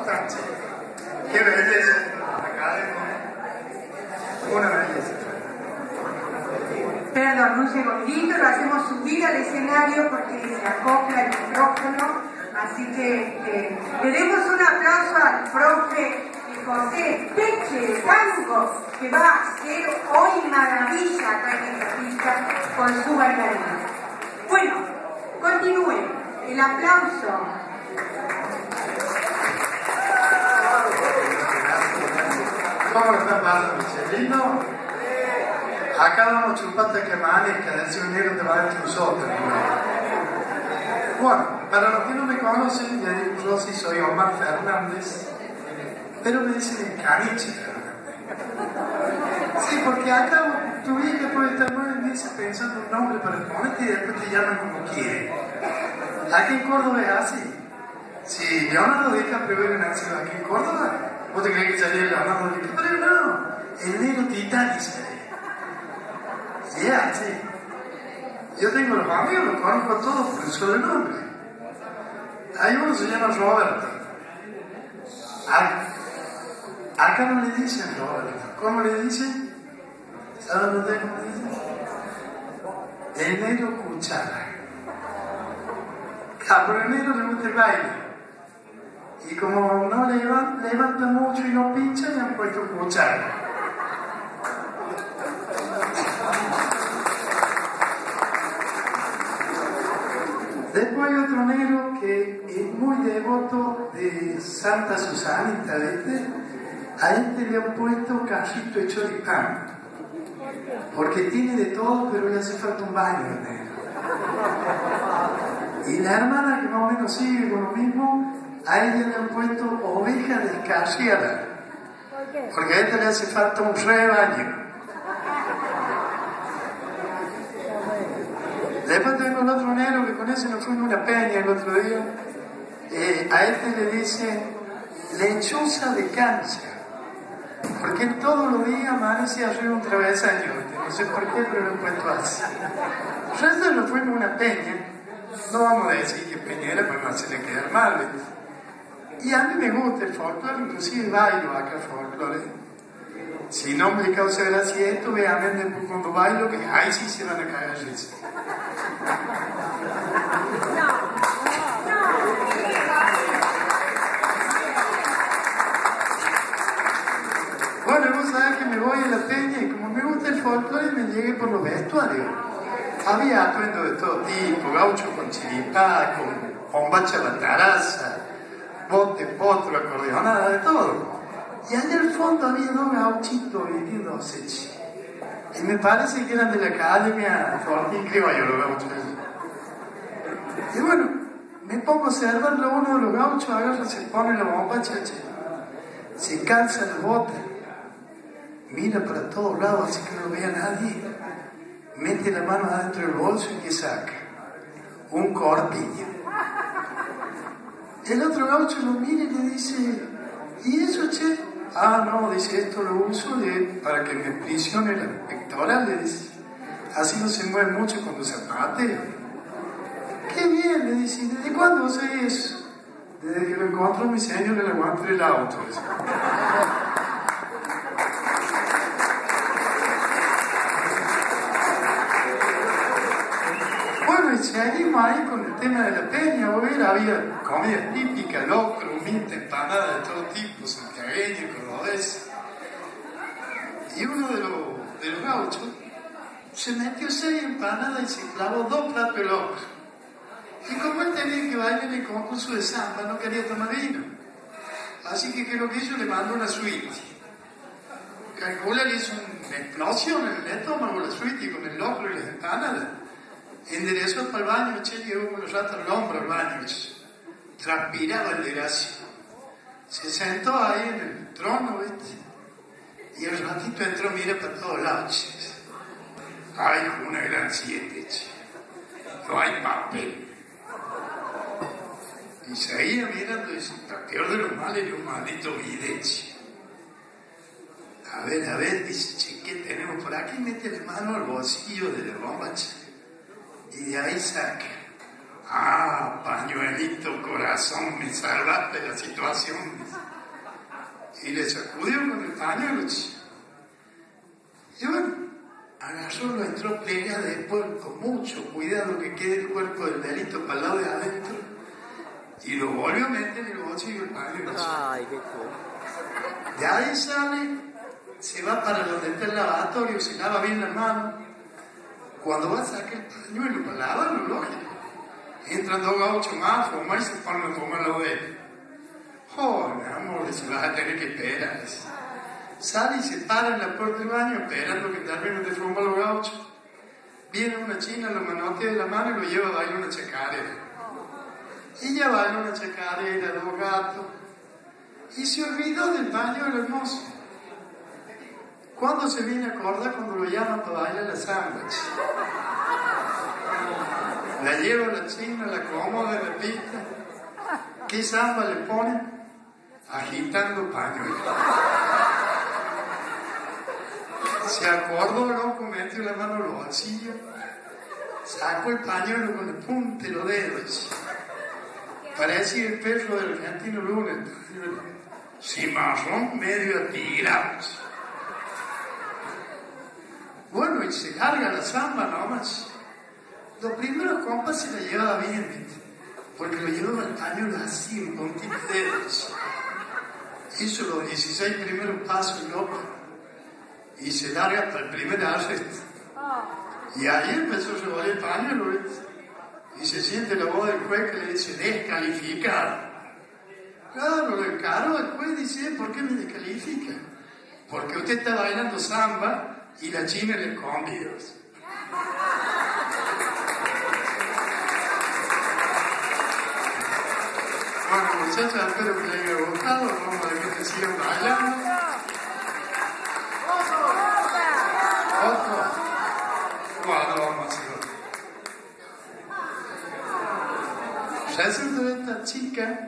están, chicos? Qué belleza la academia. Una belleza. Perdón, un segundito, lo hacemos subir al escenario porque se acopla el micrófono, así que le demos un aplauso al profe José Peche de Tango, que va a hacer hoy maravilla acá en esta pista con su bailarina. Bueno, continúe, el aplauso. ¿Cómo lo está pasando, Michelino? Acá vamos chupando que amanezca, del señor de va a nosotros. Bueno, para los que no me conocen, ya digo yo sí soy Omar Fernández, pero me dicen Caniche Fernández. Sí, porque acá tu hija puede estar 9 meses pensando un nombre para ponerte y después te llaman como quiere. Aquí en Córdoba es así. Si Leonardo DiCaprio hubiera nacido aquí en Córdoba, ¿vos te crees que salía Leonardo DiCaprio? No, el negro Titanic salía. Sí, así. Yo tengo los amigos, los conozco a todos por el solo nombre. Hay uno que se llama Roberto. Acá no le dicen Roberto. ¿Cómo le dicen? ¿Saben dónde le dicen? El negro cuchara. Pero el negro le gusta el baile. Y como no levanta mucho y no pincha, le han puesto cuchara. Después hay otro negro que es muy devoto de Santa Susanita, ¿viste? A este le han puesto cajito de choripán, porque tiene de todo, pero le hace falta un baño al negro. Y la hermana, que más o menos sigue con lo mismo, a ella le han puesto oveja descarriada, porque a esta le hace falta un rebaño. Después tengo el otro negro que con ese nos fuimos a una peña el otro día. A este le dicen lechuza de cancha, porque él todos los días amanece arriba un travesaño. No sé por qué, pero lo he puesto así. Nosotros nos fuimos a una peña, no vamos a decir que peña era para no hacerle quedar mal, ¿ves? Y a mí me gusta el folclore, inclusive bailo acá folclore. Si no me causa gracia esto, vean después cuando bailo, que ahí sí se van a cagar risa. Bueno, vos sabés que me voy a la peña y como me gusta el folclore me llegué por los vestuarios. Había atuendos de todo tipo, gaucho con chiripá, con bombacha a la taraza, bote, potro, acordeonada, de todo. Y allá al fondo había 2 gauchitos vestidos hechos. Y me parece que eran de la academia Fortín Criollo los gauchos. Y bueno, me pongo a observarlo, uno de los gauchos agarra, se pone la bombacha, se calza el bote, mira para todos lados así que no lo vea nadie, mete la mano adentro del bolso y que saca un corpiño. El otro gaucho lo mira y le dice, ¿y eso, che? Ah, no, dice, esto lo uso para que me prisione la pectoral, dice. Así no se mueve mucho cuando se apate. Qué bien, le dice, ¿desde cuándo sé eso? Desde que lo encontró mi señor en el aguante del auto. Dice. Bueno, y seguimos ahí con el tema de la peña, había comida típica, locro, humita, empanada de todo tipo, santiagueña, cordobesa. Y uno de los gauchos se metió 6 empanadas y se clavó 2 platos de locro. Y como él tenía que bailar en el concurso de samba, no quería tomar vino. Así que lo que hizo, le mandó una suite. Calcula que hizo una explosión en el estómago, la suite, con el locro y las empanadas. Enderezó para el baño, llegó con los ratos al hombro al baño, transpiraba el desgracio. Se sentó ahí en el trono, ¿viste? Y el ratito entró, mira para todos lados, ay, con una gran 7, no hay papel. Y seguía mirando y dice, el peor de los males era un maldito videche. A ver, dice, che, ¿qué tenemos por aquí? Mete la mano al bolsillo de la bomba, y de ahí saca Ah, pañuelito, corazón, me salvaste la situación. Y le sacudió con el pañuelo. Y bueno, agarró, lo entró, plega después con mucho cuidado que quede el cuerpo del delito para el lado de adentro. Y lo volvió a meter en el bolsillo del pañuelo. Ay, qué cool. De ahí sale, se va para donde está el lavatorio, se lava bien las manos. Cuando va a sacar el pañuelo para lavarlo, lógico. Entran dos gauchos más, fumar y se ponen a fumar la oveja. Oh, mi amor, se vas a tener que esperar. Sale y se para en la puerta del baño esperando que terminen de fumar los gauchos. Viene una china, lo manotea de la mano y lo lleva a bailar una chacarera. Ella baila una chacarera, dos gatos. Y se olvidó del pañuelo hermoso. ¿Cuándo se viene a acordar? Cuando lo llaman para bailar la samba. La lleva la china, la acomoda en la pista. ¿Qué samba le ponen? Agitando pañuelo. Se acordó, loco, metió la mano en los bolsillos, sacó el pañuelo con el punte de los dedos. Parecía el perro del argentino Luna, el pañuelo. Cimarrón medio atirado. Bueno, y se larga la samba nomás. Los primeros compas se la llevaba bien, ¿viste? Porque lo llevaba el pañuelo así, en puntitos de dedos. Hizo los 16 primeros pasos loco y se larga para el primer arresto. Y ahí empezó a llevar el pañuelo, ¿viste? Y se siente la voz del juez que le dice, descalificado. Claro, lo encaró el juez, dice, ¿por qué me descalifica? Porque usted está bailando samba y la china le convida. Bueno, muchachos, espero que les haya gustado. Vamos a ver que sigan bailando. Otro. Bueno, vamos a hacer otro. Resulta de esta chica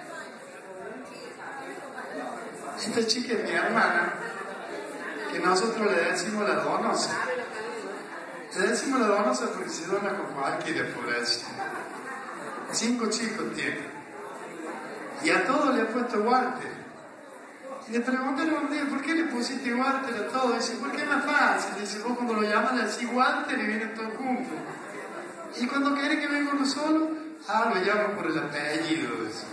es mi hermana, que nosotros le decimos la donosa. Le decimos la donosa porque se dona con cualquiera por eso. 5 chicos tiene. Y a todos le ha puesto Walter. Y le preguntaron un día, ¿por qué le pusiste Walter a todos? Dice, porque es más fácil. Dice, vos cuando lo llamas le decís Walter y vienen todos juntos. Y cuando quiere que venga uno solo, lo llaman por el apellido. Dice.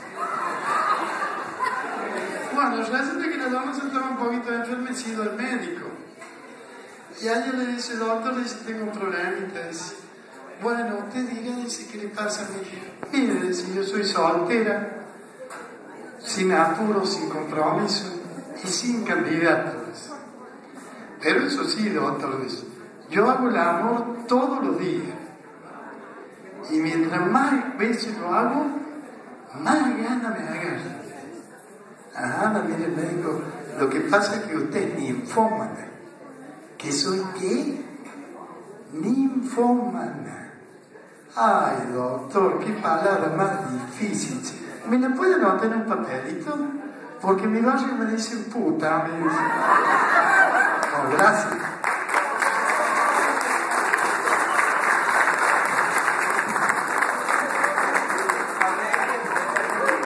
Bueno, resulta que la dama se estaba un poquito enferma y se ha ido al médico. Y a ella le dice, doctor, dice, tengo un problemita. Dice, bueno, usted diga, dice, ¿qué le pasa a mi hija? Mire, dice, yo soy soltera, sin apuro, sin compromiso y sin candidatos. Pero eso sí, doctor, dice, yo hago el amor todos los días. Y mientras más veces lo hago, más gana me agarra. Mire el médico, lo que pasa es que usted es ninfómana. ¿Que soy qué? Ninfómana. Ay, doctor, qué palabra más difícil. ¿Me la puede anotar en un papelito? Porque mi barrio me dice puta, me dice. No, gracias.